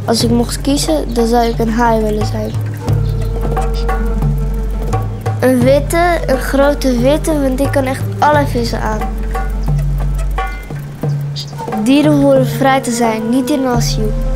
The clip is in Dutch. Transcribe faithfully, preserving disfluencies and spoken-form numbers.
Als ik mocht kiezen, dan zou ik een haai willen zijn. Een witte, een grote witte, want die kan echt alle vissen aan. Dieren horen vrij te zijn, niet in een asiel.